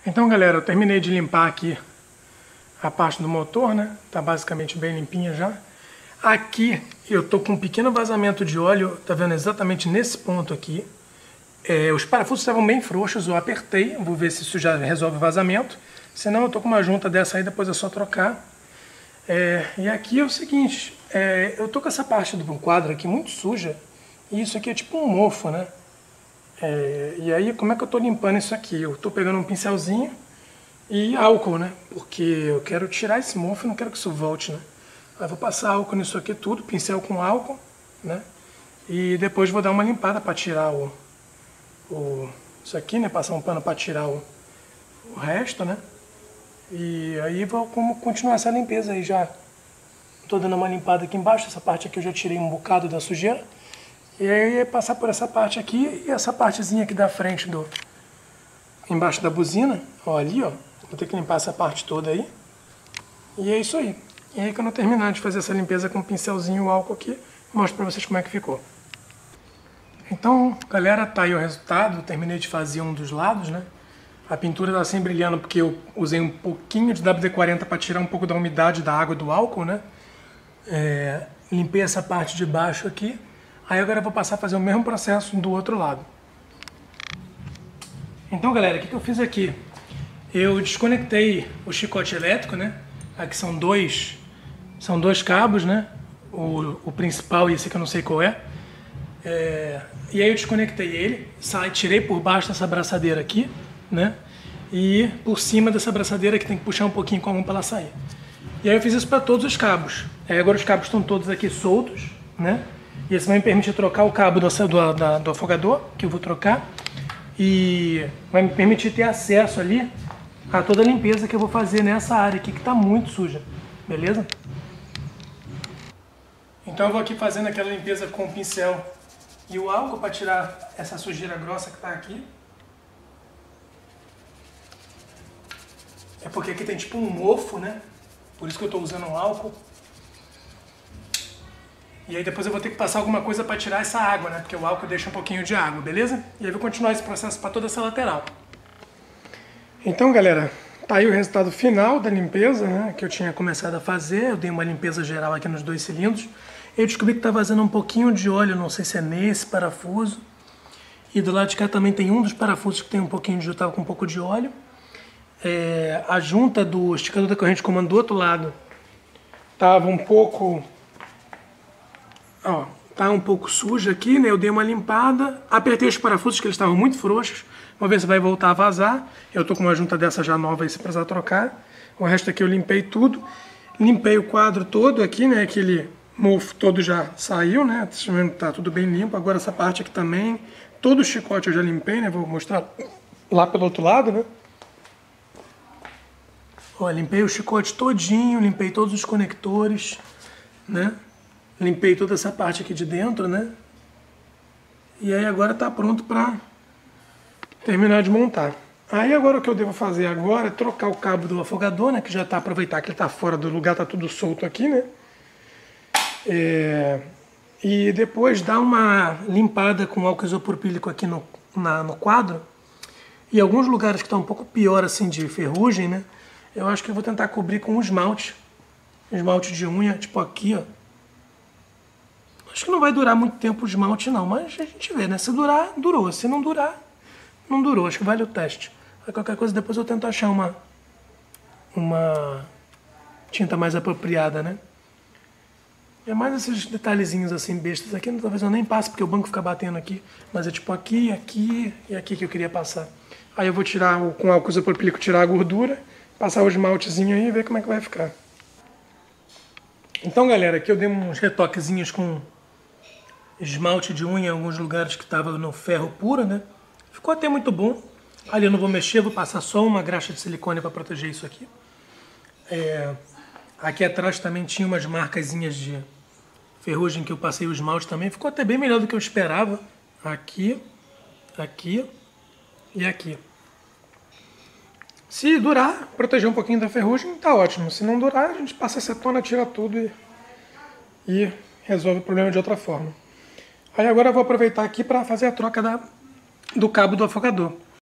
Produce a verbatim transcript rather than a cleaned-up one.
Então, galera, eu terminei de limpar aqui a parte do motor, né? Tá basicamente bem limpinha já. Aqui eu tô com um pequeno vazamento de óleo, tá vendo exatamente nesse ponto aqui. É, os parafusos estavam bem frouxos, eu apertei, vou ver se isso já resolve o vazamento. Senão eu tô com uma junta dessa aí, depois é só trocar. É, e aqui é o seguinte, é, eu tô com essa parte do quadro aqui muito suja. E isso aqui é tipo um mofo, né? É, e aí, como é que eu tô limpando isso aqui? Eu tô pegando um pincelzinho e álcool, né? Porque eu quero tirar esse mofo e não quero que isso volte, né? Aí eu vou passar álcool nisso aqui tudo, pincel com álcool, né? E depois vou dar uma limpada para tirar o, o... isso aqui, né? Passar um pano para tirar o, o resto, né? E aí vou continuar essa limpeza aí já. Tô dando uma limpada aqui embaixo, essa parte aqui eu já tirei um bocado da sujeira. E aí passar por essa parte aqui e essa partezinha aqui da frente do... embaixo da buzina, ó, ali, ó. Vou ter que limpar essa parte toda aí. E é isso aí. E aí quando eu terminar de fazer essa limpeza com o pincelzinho e o álcool aqui, mostro pra vocês como é que ficou. Então, galera, tá aí o resultado. Eu terminei de fazer um dos lados, né? A pintura tá sem brilhando porque eu usei um pouquinho de W D quarenta para tirar um pouco da umidade da água do álcool, né? É, limpei essa parte de baixo aqui. Aí agora eu vou passar a fazer o mesmo processo do outro lado. Então, galera, o que, que eu fiz aqui? Eu desconectei o chicote elétrico, né? Aqui são dois, são dois cabos, né? O, o principal e esse que eu não sei qual é. é. E aí eu desconectei ele, saí, tirei por baixo dessa abraçadeira aqui, né? E por cima dessa abraçadeira que tem que puxar um pouquinho com a mão para ela sair. E aí eu fiz isso para todos os cabos. Aí agora os cabos estão todos aqui soltos, né? E esse vai me permitir trocar o cabo do, do, da, do afogador, que eu vou trocar. E vai me permitir ter acesso ali a toda a limpeza que eu vou fazer nessa área aqui, que está muito suja. Beleza? Então eu vou aqui fazendo aquela limpeza com o pincel e o álcool para tirar essa sujeira grossa que está aqui. É porque aqui tem tipo um mofo, né? Por isso que eu estou usando o álcool. E aí depois eu vou ter que passar alguma coisa para tirar essa água, né? Porque o álcool deixa um pouquinho de água, beleza? E aí eu vou continuar esse processo para toda essa lateral. Então, galera, tá aí o resultado final da limpeza, né? Que eu tinha começado a fazer. Eu dei uma limpeza geral aqui nos dois cilindros. Eu descobri que tá vazando um pouquinho de óleo, não sei se é nesse parafuso. E do lado de cá também tem um dos parafusos que tem um pouquinho de... tava com um pouco de óleo. É, a junta do esticador da corrente de comando do outro lado tava um pouco... Ó, tá um pouco suja aqui, né? Eu dei uma limpada, apertei os parafusos que eles estavam muito frouxos. Vamos ver se vai voltar a vazar. Eu tô com uma junta dessa já nova aí se precisar trocar. O resto aqui eu limpei tudo. Limpei o quadro todo aqui, né? Aquele mofo todo já saiu, né? Tá tudo bem limpo. Agora essa parte aqui também. Todo o chicote eu já limpei, né? Vou mostrar lá pelo outro lado, né? Ó, limpei o chicote todinho, limpei todos os conectores, né? Limpei toda essa parte aqui de dentro, né? E aí agora tá pronto para terminar de montar. Aí agora o que eu devo fazer agora é trocar o cabo do afogador, né? Que já tá, aproveitar que ele tá fora do lugar, tá tudo solto aqui, né? É, e depois dar uma limpada com álcool isopropílico aqui no, na, no quadro. E alguns lugares que estão um pouco pior assim de ferrugem, né? Eu acho que eu vou tentar cobrir com um esmalte. Esmalte de unha, tipo aqui, ó. Acho que não vai durar muito tempo o esmalte não, mas a gente vê, né? Se durar, durou. Se não durar, não durou. Acho que vale o teste. Aí qualquer coisa depois eu tento achar uma, uma tinta mais apropriada, né? É mais esses detalhezinhos assim, bestas aqui. Talvez eu nem passe, porque o banco fica batendo aqui. Mas é tipo aqui, aqui e aqui que eu queria passar. Aí eu vou tirar, com álcool isopropílico, tirar a gordura, passar o esmaltezinho aí e ver como é que vai ficar. Então, galera, aqui eu dei uns retoquezinhos com esmalte de unha em alguns lugares que estava no ferro puro, né? Ficou até muito bom. Ali eu não vou mexer, vou passar só uma graxa de silicone para proteger isso aqui. É, aqui atrás também tinha umas marcazinhas de ferrugem que eu passei o esmalte também. Ficou até bem melhor do que eu esperava. Aqui, aqui e aqui. Se durar, proteger um pouquinho da ferrugem, tá ótimo. Se não durar, a gente passa acetona, tira tudo e, e resolve o problema de outra forma. Aí agora eu vou aproveitar aqui para fazer a troca da, do cabo do afogador.